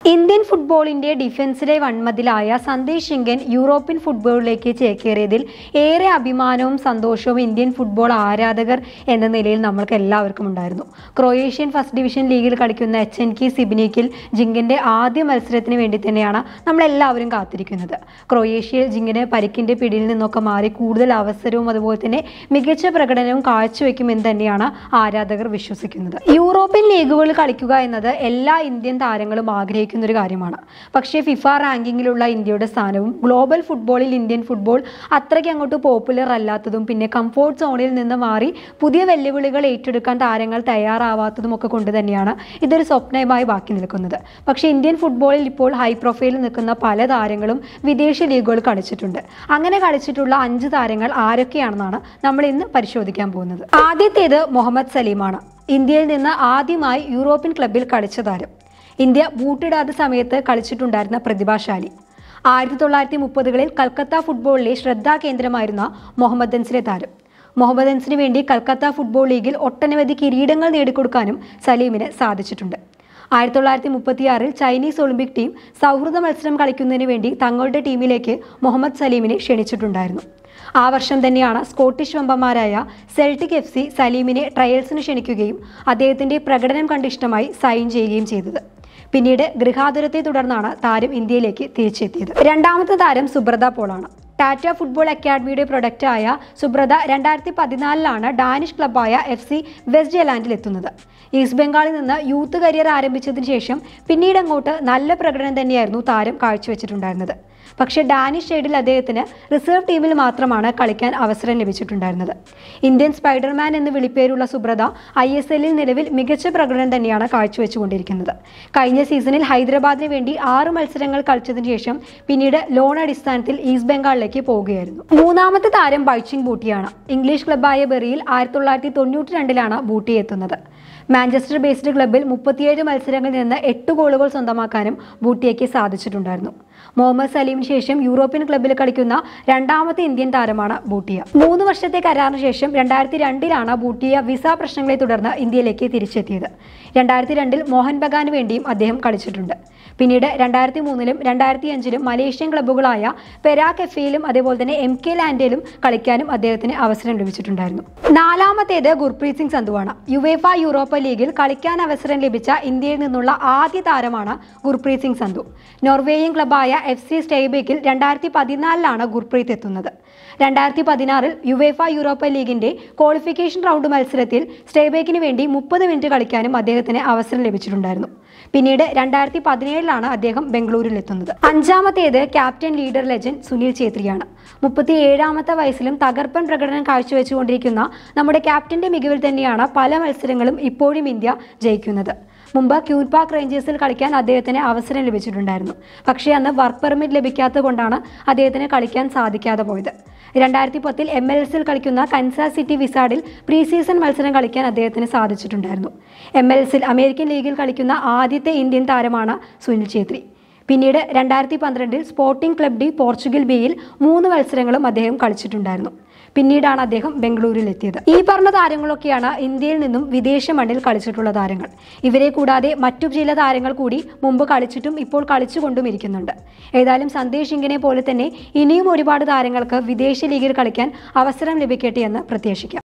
Indian ഫുട്ബോളിന്റെ ഡിഫൻസിലെ വൺമതിലായ സന്ദേശ് ശിങ്കൻ യൂറോപ്യൻ ഫുട്ബോളിലേക്ക് ചേക്കേറിയതിൽ ഏറെ അഭിമാനവും സന്തോഷവും ഇന്ത്യൻ ഫുട്ബോൾ ആരാധകർ എന്ന നിലയിൽ നമ്മൾക്ക് എല്ലാവർക്കും ഉണ്ടായിരുന്നു. ക്രൊയേഷ്യൻ ഫസ്റ്റ് ഡിവിഷൻ ലീഗിൽ കളിക്കുന്ന HNK സിബിനിക്കിൽ ജിങ്കിന്റെ ആദ്യ മത്സരത്തിന് വേണ്ടി തന്നെയാണ് നമ്മളെല്ലാവരും കാത്തിരിക്കുന്നത്. ക്രൊയേഷ്യയിൽ ജിങ്കിന് പരിക്കിന്റെ പിടിയിൽ നിന്നൊക്കെ മാറി കൂടുതൽ അവസരവും അതുപോലെ തന്നെ മികച്ച പ്രകടനവും കാഴ്ചവെക്കുമെന്ന് തന്നെയാണ് ആരാധകർ വിശ്വസിക്കുന്നത്. യൂറോപ്യൻ ലീഗുകളിൽ കളിക്കുക എന്നത് എല്ലാ ഇന്ത്യൻ താരങ്ങളും ആഗ്രഹിക്കുന്നു ഒരു കാര്യമാണ്. പക്ഷേ ഫിഫ റാങ്കിങ്ങിലുള്ള ഇന്ത്യയുടെ സ്ഥാനവും ഗ്ലോബൽ ഫുട്ബോളിൽ ഇന്ത്യൻ ഫുട്ബോൾ അത്രയ്ക്ക് അങ്ങോട്ട് പോപ്പുലർ അല്ലാത്തതും പിന്നെ കംഫോർട്ട് സോണിൽ നിന്ന് മാറി പുതിയ വെല്ലുവിളികൾ ഏറ്റെടുക്കാൻ താരങ്ങൾ തയ്യാറാവാത്തതും ഒക്കെ കൊണ്ട് തന്നെയാണ് ഇതൊരു സ്വപ്നമായി ബാക്കി നിൽക്കുന്നത്. പക്ഷേ ഇന്ത്യൻ ഫുട്ബോളിൽ ഇപ്പോൾ ഹൈ പ്രൊഫൈലിൽ നിൽക്കുന്ന പല താരങ്ങളും വിദേശ ലീഗുകൾ കളിച്ചിട്ടുണ്ട്. അങ്ങനെ കളിച്ചിട്ടുള്ള 5 താരങ്ങൾ ആരൊക്കെയാണെന്നാണ് നമ്മൾ ഇന്ന് പരിശോധിക്കാൻ പോകുന്നത്. ആദ്യത്തേത് മുഹമ്മദ് സലീമാണ്. ഇന്ത്യയിൽ നിന്ന് ആദ്യമായി യൂറോപ്യൻ ക്ലബിൽ കളിച്ച താരം. ഇന്ത്യ ബൂട്ടിടാത്ത സമയത്ത് കളിച്ചിട്ടുണ്ടായിരുന്ന പ്രതിഭാശാലി. 1930കളിൽ കൽക്കത്ത ഫുട്ബോളിലെ ശ്രദ്ധാകേന്ദ്രമായിരുന്ന മുഹമ്മദ് അൻസിലെ താരം. മുഹമ്മദ് അൻസിന് വേണ്ടി കൽക്കത്ത ഫുട്ബോൾ ലീഗിൽ ഒട്ടനവധി കിരീടങ്ങൾ നേടിക്കൊടുക്കാനും സലീമിന് സാധിച്ചിട്ടുണ്ട്. 1936ൽ ചൈനീസ് ഒളിമ്പിക് ടീം സൗഹൃദ മത്സരം കളിക്കുന്നതിന് വേണ്ടി തങ്ങളുടെ ടീമിലേക്ക് മുഹമ്മദ് സലീമിനെ ക്ഷണിച്ചിട്ടുണ്ടായിരുന്നു. ആ വർഷം തന്നെയാണ് സ്കോട്ടിഷ് വമ്പന്മാരായ സെൽറ്റിക് FC സലീമിനെ ട്രയൽസിന് ക്ഷണിക്കുകയും അദ്ദേഹത്തിന്റെ പ്രകടനം കണ്ടിഷ്ടമായി സൈൻ ചെയ്യുകയും ചെയ്തത്. പിന്നീട് ഗൃഹാതുരത്തെ തുടർന്നാണ് താരം ഇന്ത്യയിലേക്ക് തിരിച്ചെത്തിയത്. രണ്ടാമത്തെ താരം സുബ്രത പോളാണ്. ടാറ്റ ഫുട്ബോൾ അക്കാദമിയുടെ പ്രൊഡക്റ്റായ സുബ്രത 2014ലാണ് ഡാനിഷ് ക്ലബ്ബായ FC വെസ്റ്റ്ജലാൻഡിൽ എത്തുന്നത്. ഈസ്റ്റ് ബംഗാളിൽ നിന്ന് യൂത്ത് കരിയർ ആരംഭിച്ചതിന് ശേഷം പിന്നീട് അങ്ങോട്ട് നല്ല പ്രകടനം തന്നെയായിരുന്നു താരം കാഴ്ചവെച്ചിട്ടുണ്ടായിരുന്നത്. പക്ഷേ ഡാനിഷ് സൈഡിൽ അദ്ദേഹത്തിന് റിസർവ് ടീമിൽ മാത്രമാണ് കളിക്കാൻ അവസരം ലഭിച്ചിട്ടുണ്ടായിരുന്നത്. ഇന്ത്യൻ സ്പൈഡർമാൻ എന്ന് വിളിപ്പേരുള്ള സുബ്രത ISLൽ നിലവിൽ മികച്ച പ്രകടനം തന്നെയാണ് കാഴ്ചവെച്ചുകൊണ്ടിരിക്കുന്നത്. കഴിഞ്ഞ സീസണിൽ ഹൈദരാബാദിന് വേണ്ടി 6 മത്സരങ്ങൾ കളിച്ചതിന് ശേഷം പിന്നീട് ലോൺ അടിസ്ഥാനത്തിൽ ഈസ്റ്റ് ബംഗാളിലേക്ക് പോവുകയായിരുന്നു. മൂന്നാമത്തെ താരം ബൈച്ചിങ് ബൂട്ടിയാണ്. ഇംഗ്ലീഷ് ക്ലബ്ബായ ബെറിയിൽ 1992ലാണ് ബൂട്ടി എത്തുന്നത്. മാഞ്ചസ്റ്റർ ബേസ്ഡ് ക്ലബ്ബിൽ 37 മത്സരങ്ങളിൽ നിന്ന് 8 ഗോളുകൾ സ്വന്തമാക്കാനും ബൂട്ടിയയ്ക്ക് സാധിച്ചിട്ടുണ്ടായിരുന്നു. മുഹമ്മദ് സലീമിന് ശേഷം യൂറോപ്യൻ ക്ലബ്ബിൽ കളിക്കുന്ന രണ്ടാമത്തെ ഇന്ത്യൻ താരമാണ് ബൂട്ടിയ. 3 വർഷത്തെ കരാറിന് ശേഷം 2002ലാണ് ബൂട്ടിയ വിസ പ്രശ്നങ്ങളെ തുടർന്ന് ഇന്ത്യയിലേക്ക് തിരിച്ചെത്തിയത്. 2002ൽ മോഹൻ ബഗാന് വേണ്ടിയും അദ്ദേഹം കളിച്ചിട്ടുണ്ട്. പിന്നീട് 2003ലും 2005ലും മലേഷ്യൻ ക്ലബ്ബുകളായ പെരാക് FAയിലും അതേപോലെ തന്നെ MK ലാൻഡിലും കളിക്കാനും അദ്ദേഹത്തിന് അവസരം ലഭിച്ചിട്ടുണ്ടായിരുന്നു. നാലാമത്തേത് ഗുർപ്രീത് സിംഗ് സന്ധുവാണ്. UEFA യൂറോപ്പ ലീഗിൽ കളിക്കാൻ അവസരം ലഭിച്ച ഇന്ത്യയിൽ നിന്നുള്ള ആദ്യ താരമാണ് ഗുർപ്രീത് സിംഗ് സന്ധു. നോർവേയിൻ ക്ലബ്ബായ FC സ്റ്റെയ്ബേക്കിൽ 2014ലാണ് ഗുർപ്രീത് എത്തുന്നത്. 2016ൽ UEFA യൂറോപ്പ ലീഗിന്റെ ക്വാളിഫിക്കേഷൻ റൗണ്ട് മത്സരത്തിൽ സ്റ്റെയ്ബേക്കിന് വേണ്ടി 30 മിനിറ്റ് കളിക്കാനും അദ്ദേഹത്തിന് അവസരം ലഭിച്ചിട്ടുണ്ടായിരുന്നു. പിന്നീട് 2017ലാണ് അദ്ദേഹം ബംഗളൂരിൽ എത്തുന്നത്. അഞ്ചാമത്തേത് ക്യാപ്റ്റൻ ലീഡർ ലെജൻഡ് സുനിൽ ഛേത്രിയാണ്. 37ാമത്തെ വയസ്സിലും തകർപ്പൻ പ്രകടനം കാഴ്ചവെച്ചുകൊണ്ടിരിക്കുന്ന നമ്മുടെ ക്യാപ്റ്റന്റെ മികവിൽ തന്നെയാണ് പല മത്സരങ്ങളും ഇപ്പോഴും ഇന്ത്യ ജയിക്കുന്നത്. മുമ്പ് ക്യൂൻ പാർക്ക് റേഞ്ചേഴ്സിൽ കളിക്കാൻ അദ്ദേഹത്തിന് അവസരം ലഭിച്ചിട്ടുണ്ടായിരുന്നു. പക്ഷേ അന്ന് വർക്ക് പെർമിറ്റ് ലഭിക്കാത്തത് കൊണ്ടാണ് അദ്ദേഹത്തിന് കളിക്കാൻ സാധിക്കാതെ പോയത്. 2010ൽ MLS കളിക്കുന്ന കൻസാസ് സിറ്റി വിസാർഡിൽ പ്രീ സീസൺ മത്സരം കളിക്കാൻ അദ്ദേഹത്തിന് സാധിച്ചിട്ടുണ്ടായിരുന്നു. MLS അമേരിക്കൻ ലീഗിൽ കളിക്കുന്ന ആദ്യത്തെ ഇന്ത്യൻ താരമാണ് സുനിൽ ഛേത്രി. പിന്നീട് 2012ൽ സ്പോർട്ടിംഗ് ക്ലബ് ഡി പോർച്ചുഗൽ ബിയിൽ 3 മത്സരങ്ങളും അദ്ദേഹം കളിച്ചിട്ടുണ്ടായിരുന്നു. പിന്നീടാണ് അദ്ദേഹം ബംഗളൂരിൽ എത്തിയത്. ഈ പറഞ്ഞ താരങ്ങളൊക്കെയാണ് ഇന്ത്യയിൽ നിന്നും വിദേശ മണ്ണിൽ കളിച്ചിട്ടുള്ള താരങ്ങൾ. ഇവരെ കൂടാതെ മറ്റു ചില താരങ്ങൾ കൂടി മുമ്പ് കളിച്ചിട്ടും ഇപ്പോൾ കളിച്ചുകൊണ്ടും ഇരിക്കുന്നുണ്ട്. ഏതായാലും സന്ദേശ് ശിങ്കിനെ പോലെ തന്നെ ഇനിയും ഒരുപാട് താരങ്ങൾക്ക് വിദേശ ലീഗിൽ കളിക്കാൻ അവസരം ലഭിക്കട്ടെ എന്ന് പ്രത്യാശിക്കാം.